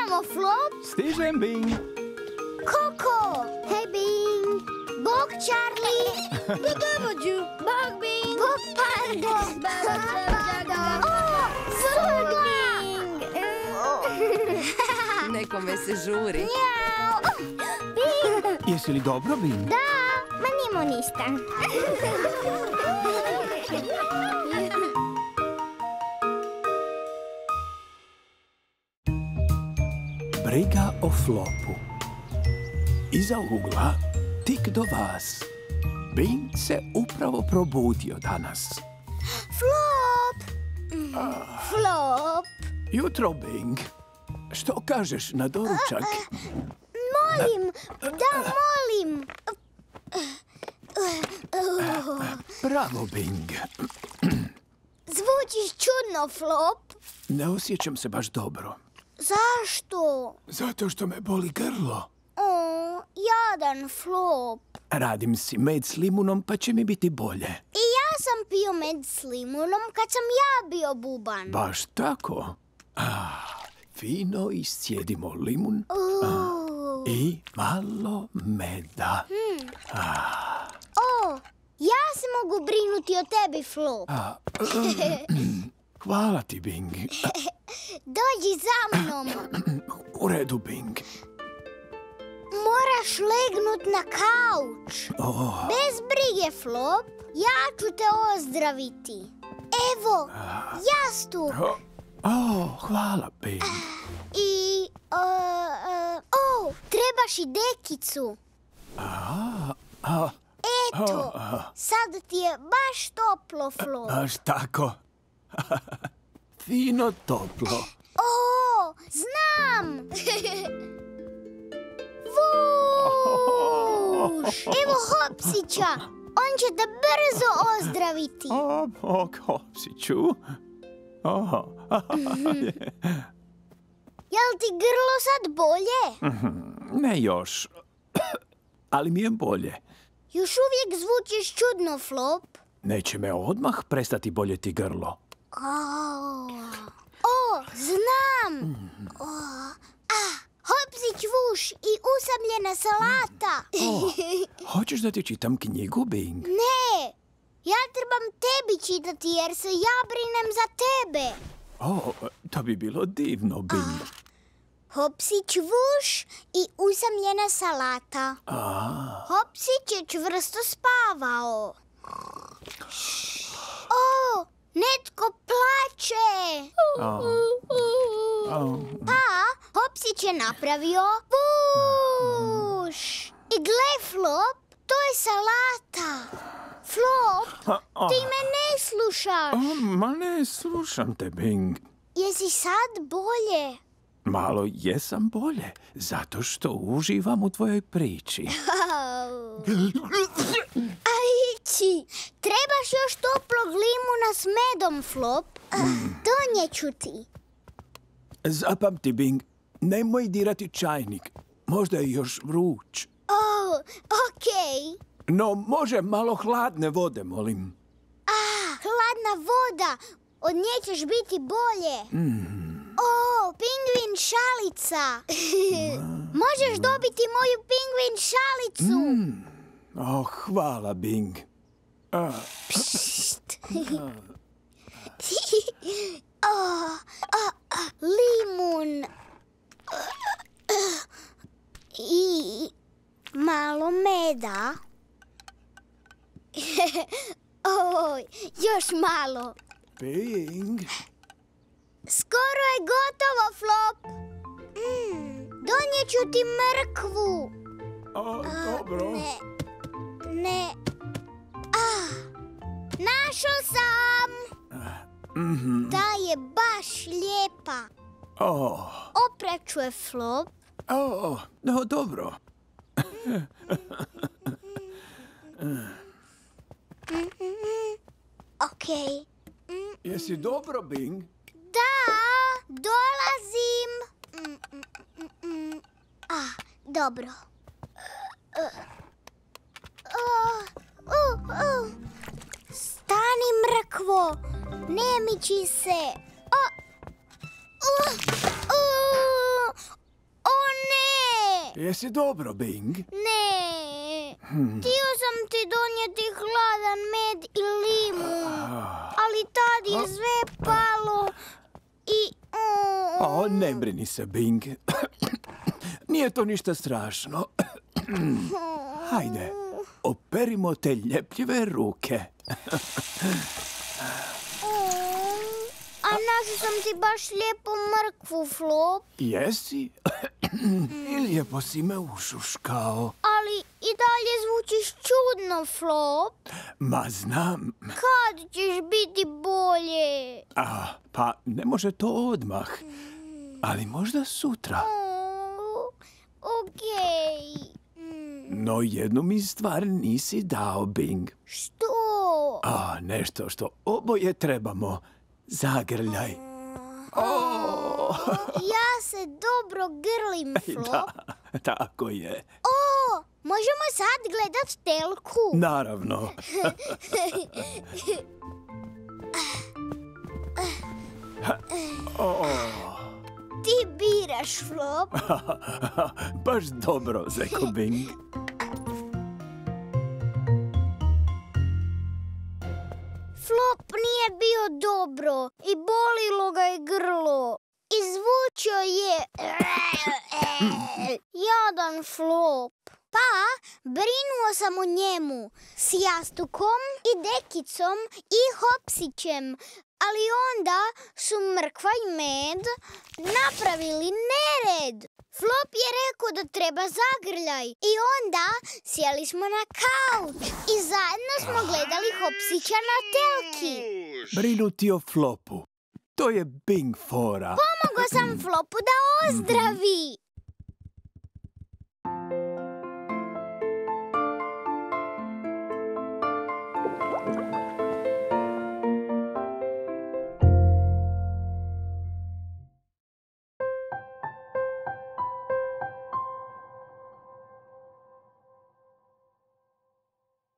Stižemo, Flop? Stižem, Bing. Koko! Hej, Bing! Bog, Charlie! Bog, Bing! Bog, Pando! O, Sudla! Nekome se žuri. Mjau! Bing! Jesi li dobro, Bing? Da, ma nimo ništa. Briga o Flopu. Iza ugla, tik do vas. Bing se upravo probudio danas. Flop! Flop! Jutro, Bing. Što kažeš na doručak? Molim! Da, molim! Bravo, Bing. Zvučiš čudno, Flop. Ne osjećam se baš dobro. Zašto? Zato što me boli grlo. O, jadan Flop. Radim si med s limunom, pa će mi biti bolje. I ja sam pio med s limunom kad sam ja bio buban. Baš tako? Fino iscijedimo limun i malo meda. O, ja se mogu brinuti o tebi, Flop. Hvala ti, Bing. Dođi za mnom. U redu, Bing. Moraš legnut na kauč. Bez brige, Flop. Ja ću te ozdraviti. Evo, jastuk. Hvala, Bing. I, trebaš i dekicu. Eto, sad ti je baš toplo, Flop. Baš tako. Fino toplo. O, znam! Vuš! Evo Hopsića, on će te brzo ozdraviti. Hopsiću. Jel ti grlo sad bolje? Ne još, ali mi je bolje. Još uvijek zvučiš čudno, Flop. Neće me odmah prestati boljeti grlo. O, znam! Hopsić Vuš i usamljena salata. Hoćeš da ti čitam knjigu, Bing? Ne, ja trebam tebi čitati jer se ja brinem za tebe. To bi bilo divno, Bing. Hopsić Vuš i usamljena salata. Hopsić je čvrsto spavao. O, netko plače. Pa, Hopsić je napravio Vuš. I gle, Flop, to je salata. Flop, ti me ne slušaš. Ma ne slušam te, Bing. Jesi sad bolje? Malo jesam bolje, zato što uživam u tvojoj priči. Ajči, trebaš još toplog limuna s medom, Flop. Donijeću ti. Zapamti, Bing, nemoj dirati čajnik. Možda je još vruć. Okej. No, može malo hladne vode, molim. Hladna voda. Od nje ćeš biti bolje. O, pingvin šalica. Možeš dobiti moju pingvin šalicu. Hvala, Bing. Limun. I malo meda. Oj, još malo. Bing. Skoro je gotovo, Flop. Donijeću ti mrkvu. Dobro. Ne. Našao sam. Ta je baš lijepa. Opraću je, Flop. No, dobro. Okej. Jesi dobro, Bing? Da, dolazim. Dobro. Stani, mrkvo. Ne miči se. Jesi dobro, Bing? Ne, htio sam ti donijeti hladan med i limun, ali tad je sve palo i... Ne brini se, Bing. Nije to ništa strašno. Hajde, operimo te ljepljive ruke. A našao sam ti baš lijepu mrkvu, Flop. Jesi? I lijepo si me ušuškao. Ali i dalje zvučiš čudno, Flop. Ma znam. Kad ćeš biti bolje? Pa ne može to odmah. Ali možda sutra. Okej. No jednu mi stvar nisi dao, Bing. Što? Nešto što oboje trebamo. Zagrljaj. Ja se dobro grlim, Flop. Da, tako je. Možemo sad gledat telku? Naravno. Ti biraš, Flop. Baš dobro, Zeko Bing. Flop nije bio dobro i bolilo ga je grlo. Izvučio je... Jadan Flop. Pa, brinuo sam o njemu s jastukom i dekicom i hopsićem, ali onda su mrkva i med napravili nered. Flop je rekao da treba zagrljaj i onda sjeli smo na kauč i zajedno smo gledali hopsića na telki. Brinuti o Flopu. To je Bing fora. Pomogao sam Flopu da ozdravi.